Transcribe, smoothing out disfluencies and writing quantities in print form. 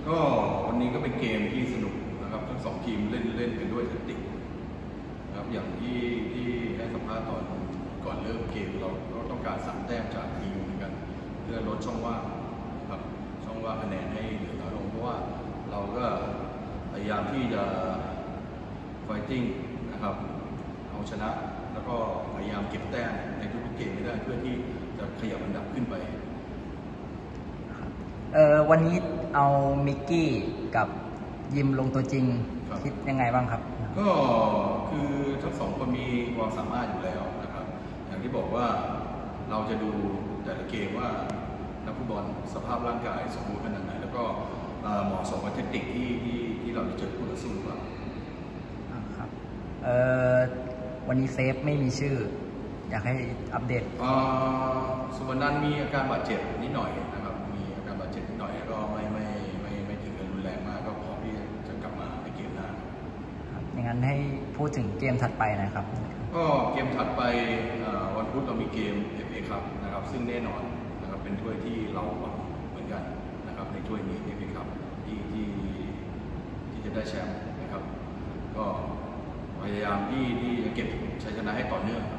ก็วันนี้ก็เป็นเกมที่สนุกนะครับทั้ง2 ทีมเล่นกันด้วยแทคติกนะครับอย่างที่ให้สัมภาษณ์ตอนก่อนเริ่มเกมเราต้องการ3 แต้มจากทีมเหมือนกันเพื่อลดช่องว่างครับช่องว่างคะแนนให้เหลือน้อยลงเพราะว่าเราก็พยายามที่จะไฟติ้งนะครับเอาชนะแล้วก็พยายามเก็บแต้มในทุกๆเกมให้ได้เพื่อที่จะขยับอันดับขึ้นไปวันนี้เอามิกกี้กับยิมลงตัวจริงคิดยังไงบ้างครับก็คือทั้ง2 คนมีความสามารถอยู่แล้วนะครับอย่างที่บอกว่าเราจะดูแต่ละเกมว่านักฟุตบอลสภาพร่างกายสมบูรณ์ขนาดไหนแล้วก็เหมาะสมกับเทคนิคที่เราจะเจอคู่ต่อสู้ครับวันนี้เซฟไม่มีชื่ออยากให้อัปเดตสุวรรณันท์มีอาการบาดเจ็บนิดหน่อยนะครับมีอาการบาดเจ็บนิดหน่อยก็ไม่ถึงกับรุนแรงมากก็พร้อมที่จะกลับมาในเกมหน้าอย่างนั้นให้พูดถึงเกมถัดไปนะครับก็เกมถัดไปวันพุธเรามีเกม FA ครับนะครับซึ่งแน่นอนนะครับเป็นถ้วยที่เราหวังเหมือนกันนะครับในถ้วยนี้ FA ครับที่จะได้แชมป์นะครับก็พยายามที่จะเก็บชัยชนะให้ต่อเนื่อง